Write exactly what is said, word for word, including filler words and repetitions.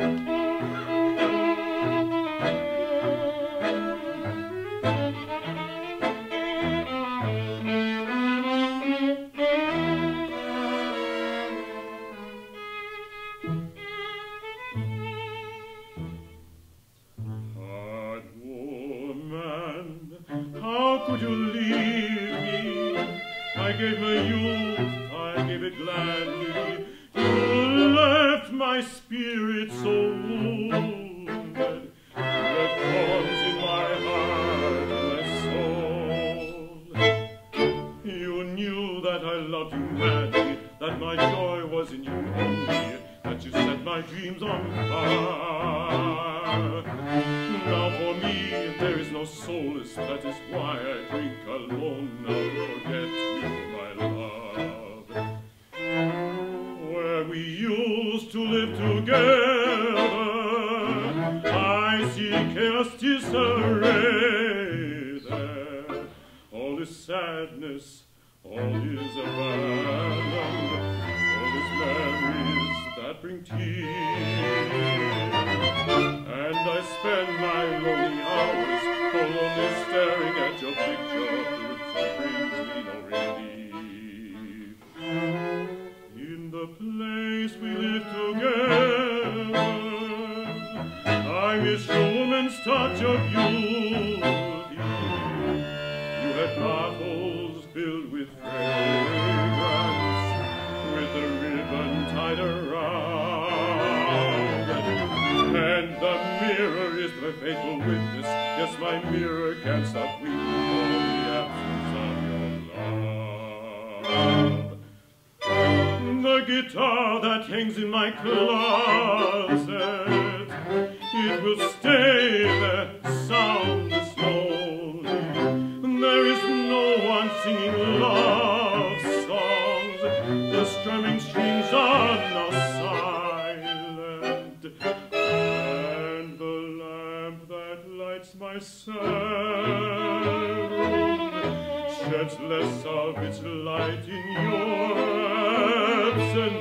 How could you leave me? I gave my youth, I gave it gladly. You left my spirit so wounded. You left thorns in my heart, my soul. You knew that I loved you madly, that my joy was in you only, that you set my dreams on fire. Now for me there is no solace, that is why I drink alone. Now forget you, my love. Where we used to live together, I see chaos disarray there. All is sadness, all is abandoned, all is memories that bring tears. And I spend my lonely hours alone staring at your picture, which brings me no relief. In the place we live together, I miss your woman's touch of beauty. You had bottles filled with fragrance, with a ribbon tied around, and the mirror is the faithful witness. Yes, my mirror can't stop weeping for the absence of your love. The guitar that hangs in my closet, it will stay there, soundless, lonely. There is no one singing love songs. The strumming strings are now silent, and the lamp that lights my sad room sheds less of its light in your absence.